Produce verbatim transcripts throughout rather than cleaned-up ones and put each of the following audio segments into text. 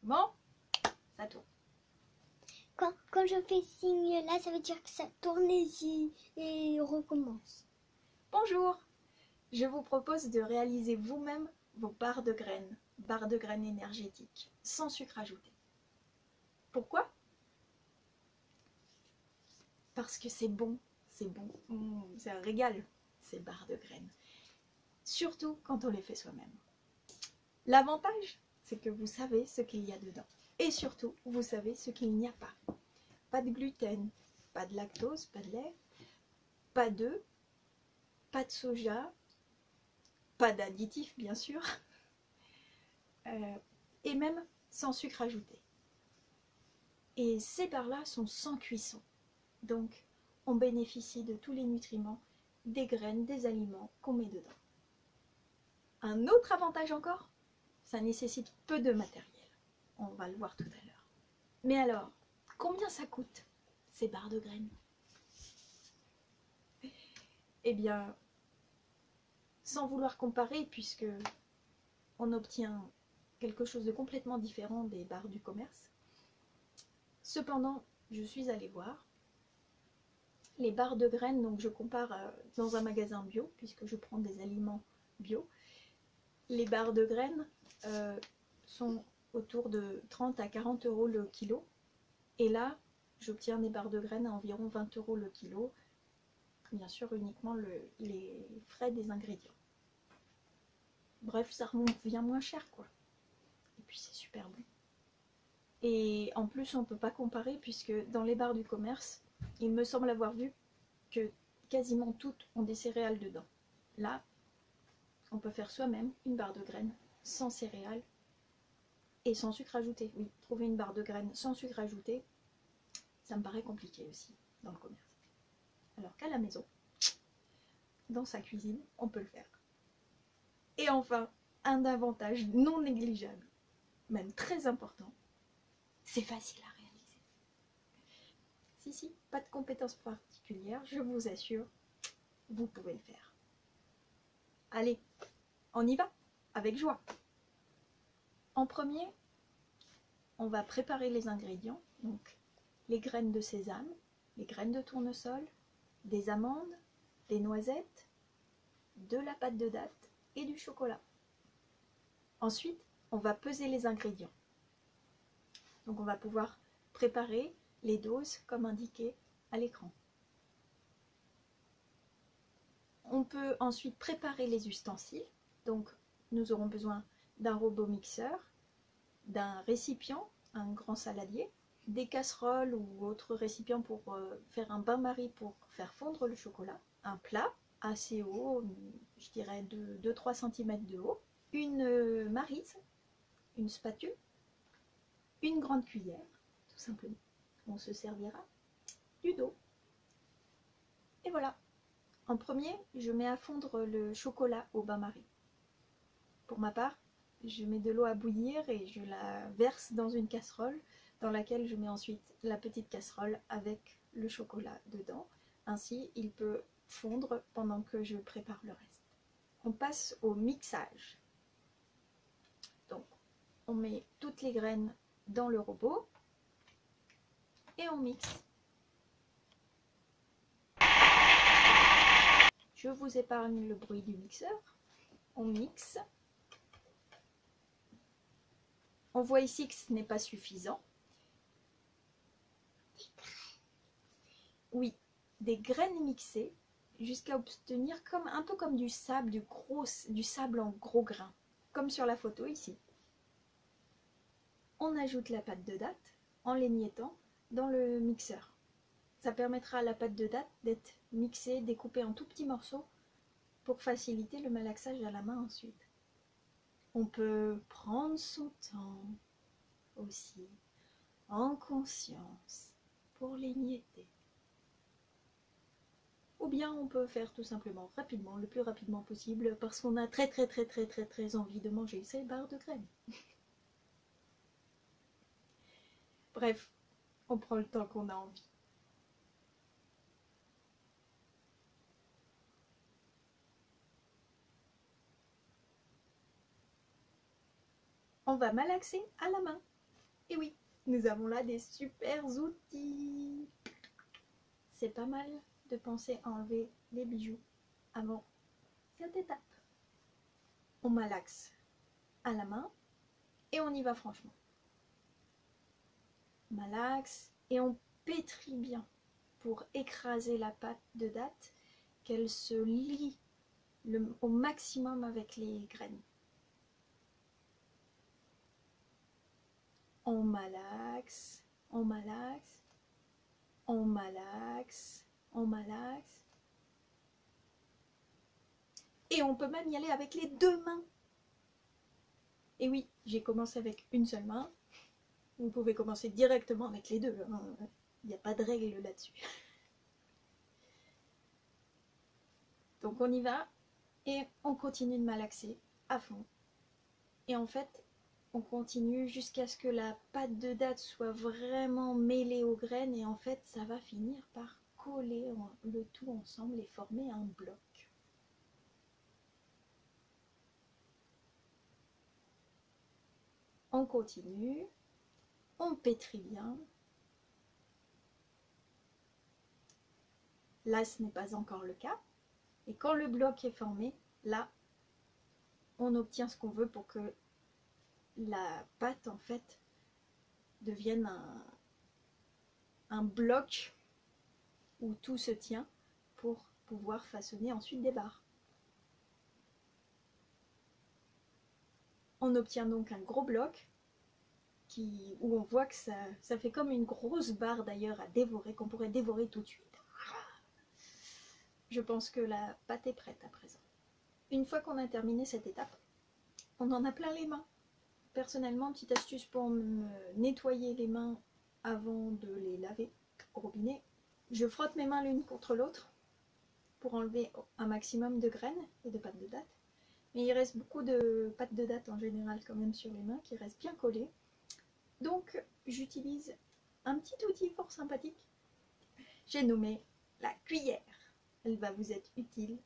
Bon, ça tourne. Quand, quand je fais signe là, ça veut dire que ça tourne et, et recommence. Bonjour, je vous propose de réaliser vous-même vos barres de graines, barres de graines énergétiques, sans sucre ajouté. Pourquoi? Parce que c'est bon, c'est bon, mmh, c'est un régal, ces barres de graines. Surtout quand on les fait soi-même. L'avantage, c'est que vous savez ce qu'il y a dedans. Et surtout, vous savez ce qu'il n'y a pas. Pas de gluten, pas de lactose, pas de lait, pas d'œufs, pas de soja, pas d'additifs bien sûr, euh, et même sans sucre ajouté. Et ces barres-là sont sans cuisson. Donc, on bénéficie de tous les nutriments des graines, des aliments qu'on met dedans. Un autre avantage encore, ça nécessite peu de matériel. On va le voir tout à l'heure. Mais alors, combien ça coûte, ces barres de graines? Eh bien, sans vouloir comparer, puisque on obtient quelque chose de complètement différent des barres du commerce. Cependant, je suis allée voir les barres de graines, donc je compare euh, dans un magasin bio, puisque je prends des aliments bio. Les barres de graines euh, sont autour de trente à quarante euros le kilo. Et là, j'obtiens des barres de graines à environ vingt euros le kilo. Bien sûr, uniquement le, les frais des ingrédients. Bref, ça revient moins cher, quoi. Et puis, c'est super bon. Et en plus, on ne peut pas comparer, puisque dans les barres du commerce, il me semble avoir vu que quasiment toutes ont des céréales dedans. Là, on peut faire soi-même une barre de graines sans céréales et sans sucre ajouté. Oui, trouver une barre de graines sans sucre ajouté, ça me paraît compliqué aussi dans le commerce. Alors qu'à la maison, dans sa cuisine, on peut le faire. Et enfin, un avantage non négligeable, même très important, c'est facile à réaliser. Si, si, pas de compétences particulières, je vous assure, vous pouvez le faire. Allez, on y va, avec joie. En premier, on va préparer les ingrédients, donc les graines de sésame, les graines de tournesol, des amandes, des noisettes, de la pâte de date et du chocolat. Ensuite, on va peser les ingrédients. Donc on va pouvoir préparer les doses comme indiqué à l'écran. On peut ensuite préparer les ustensiles. Donc nous aurons besoin d'un robot mixeur, d'un récipient, un grand saladier, des casseroles ou autres récipients pour euh, faire un bain-marie pour faire fondre le chocolat, un plat assez haut, je dirais de deux à trois centimètres de haut, une euh, maryse, une spatule, une grande cuillère, tout simplement. On se servira du dos. Et voilà. En premier, je mets à fondre le chocolat au bain-marie. Pour ma part, je mets de l'eau à bouillir et je la verse dans une casserole dans laquelle je mets ensuite la petite casserole avec le chocolat dedans. Ainsi, il peut fondre pendant que je prépare le reste. On passe au mixage. Donc, on met toutes les graines dans le robot et on mixe. Je vous épargne le bruit du mixeur. On mixe. On voit ici que ce n'est pas suffisant. Oui, des graines mixées jusqu'à obtenir comme, un peu comme du sable, du, gros, du sable en gros grains, comme sur la photo ici. On ajoute la pâte de date en l'émiettant dans le mixeur. Ça permettra à la pâte de date d'être mixée, découpée en tout petits morceaux pour faciliter le malaxage à la main ensuite. On peut prendre son temps aussi, en conscience, pour l'émietter. Ou bien on peut faire tout simplement rapidement, le plus rapidement possible, parce qu'on a très très très très très très envie de manger ces barres de graines. Bref, on prend le temps qu'on a envie. On va malaxer à la main. Et oui, nous avons là des super outils. C'est pas mal de penser à enlever les bijoux avant cette étape. On malaxe à la main et on y va franchement. On malaxe et on pétrit bien pour écraser la pâte de date, qu'elle se lie le, au maximum avec les graines. On malaxe, on malaxe, on malaxe, on malaxe. Et on peut même y aller avec les deux mains. Et oui, j'ai commencé avec une seule main. Vous pouvez commencer directement avec les deux. Hein. Il n'y a pas de règle là-dessus. Donc on y va et on continue de malaxer à fond. Et en fait, on continue jusqu'à ce que la pâte de date soit vraiment mêlée aux graines et en fait, ça va finir par coller le tout ensemble et former un bloc. On continue, on pétrit bien. Là, ce n'est pas encore le cas. Et quand le bloc est formé, là, on obtient ce qu'on veut pour que la pâte, en fait, devienne un, un bloc où tout se tient pour pouvoir façonner ensuite des barres. On obtient donc un gros bloc qui, où on voit que ça, ça fait comme une grosse barre d'ailleurs à dévorer, qu'on pourrait dévorer tout de suite. Je pense que la pâte est prête à présent. Une fois qu'on a terminé cette étape, on en a plein les mains. Personnellement, petite astuce pour me nettoyer les mains avant de les laver au robinet. Je frotte mes mains l'une contre l'autre pour enlever un maximum de graines et de pâte de date. Mais il reste beaucoup de pâte de date en général quand même sur les mains qui restent bien collées. Donc j'utilise un petit outil fort sympathique. J'ai nommé la cuillère. Elle va vous être utile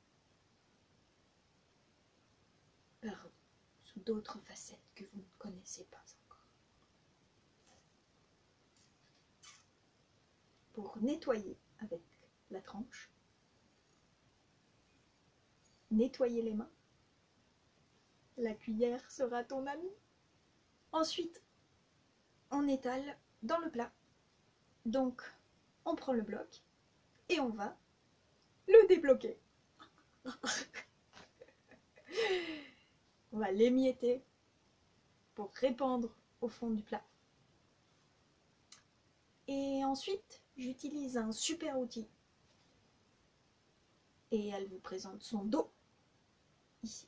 par, sous d'autres facettes que vous ne connaissez pas encore. Pour nettoyer avec la tranche, nettoyer les mains, la cuillère sera ton ami. Ensuite, on étale dans le plat. Donc, on prend le bloc et on va le débloquer. On va l'émietter pour répandre au fond du plat. Et ensuite, j'utilise un super outil. Et elle vous présente son dos, ici,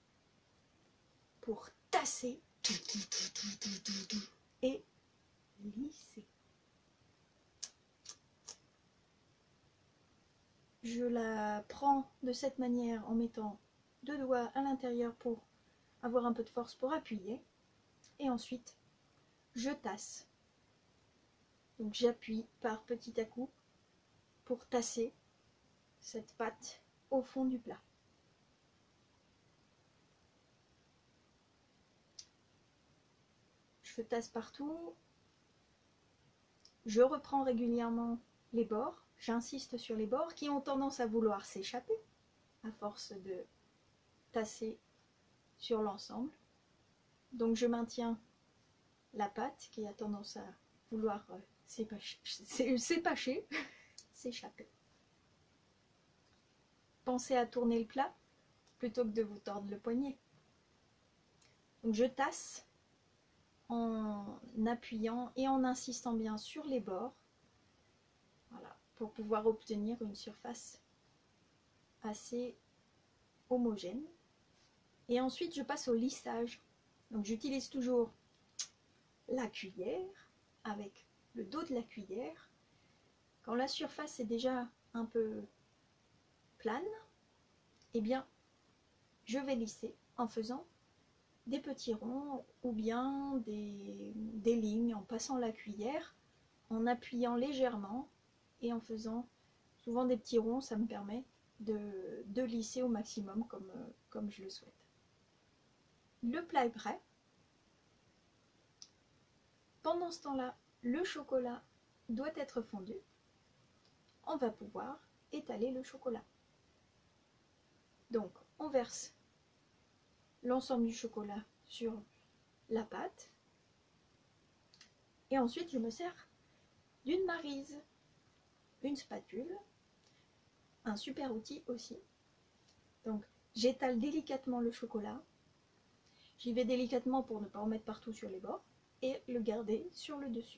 pour tasser et lisser. Je la prends de cette manière en mettant deux doigts à l'intérieur pour avoir un peu de force pour appuyer. Et ensuite, je tasse. Donc j'appuie par petit à coup pour tasser cette pâte au fond du plat. Je tasse partout. Je reprends régulièrement les bords. J'insiste sur les bords qui ont tendance à vouloir s'échapper à force de tasser sur l'ensemble. Donc je maintiens la pâte qui a tendance à vouloir s'épacher, s'échapper. Pensez à tourner le plat plutôt que de vous tordre le poignet. Donc je tasse en appuyant et en insistant bien sur les bords. Voilà, pour pouvoir obtenir une surface assez homogène. Et ensuite, je passe au lissage. Donc, j'utilise toujours la cuillère avec le dos de la cuillère. Quand la surface est déjà un peu plane, eh bien, je vais lisser en faisant des petits ronds ou bien des, des lignes en passant la cuillère, en appuyant légèrement et en faisant souvent des petits ronds. Ça me permet de, de lisser au maximum comme, comme je le souhaite. Le plat est prêt. Pendant ce temps-là, le chocolat doit être fondu. On va pouvoir étaler le chocolat. Donc, on verse l'ensemble du chocolat sur la pâte. Et ensuite, je me sers d'une maryse, une spatule, un super outil aussi. Donc, j'étale délicatement le chocolat. J'y vais délicatement pour ne pas en mettre partout sur les bords et le garder sur le dessus.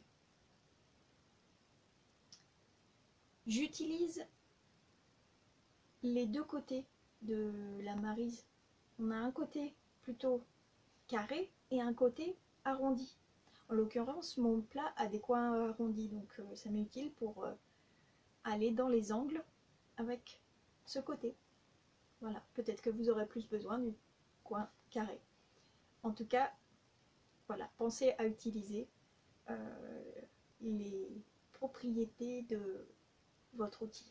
J'utilise les deux côtés de la maryse. On a un côté plutôt carré et un côté arrondi. En l'occurrence, mon plat a des coins arrondis, donc euh, ça m'est utile pour euh, aller dans les angles avec ce côté. Voilà, peut-être que vous aurez plus besoin du coin carré. En tout cas, voilà, pensez à utiliser euh, les propriétés de votre outil.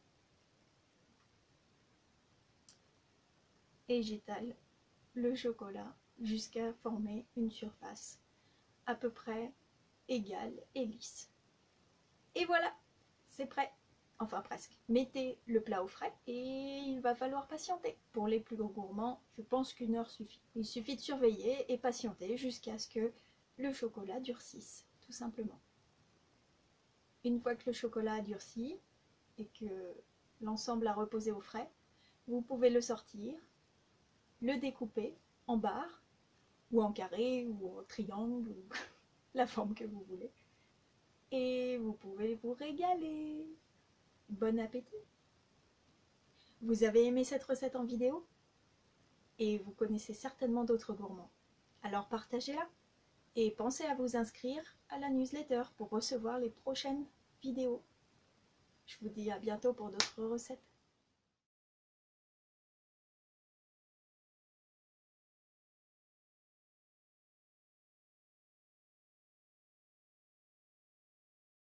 Et j'étale le chocolat jusqu'à former une surface à peu près égale et lisse. Et voilà, c'est prêt. Enfin presque. Mettez le plat au frais et il va falloir patienter. Pour les plus gourmands, je pense qu'une heure suffit. Il suffit de surveiller et patienter jusqu'à ce que le chocolat durcisse, tout simplement. Une fois que le chocolat a durci et que l'ensemble a reposé au frais, vous pouvez le sortir, le découper en barres, ou en carré, ou en triangle, ou la forme que vous voulez. Et vous pouvez vous régaler. Bon appétit! Vous avez aimé cette recette en vidéo? Et vous connaissez certainement d'autres gourmands. Alors partagez-la et pensez à vous inscrire à la newsletter pour recevoir les prochaines vidéos. Je vous dis à bientôt pour d'autres recettes.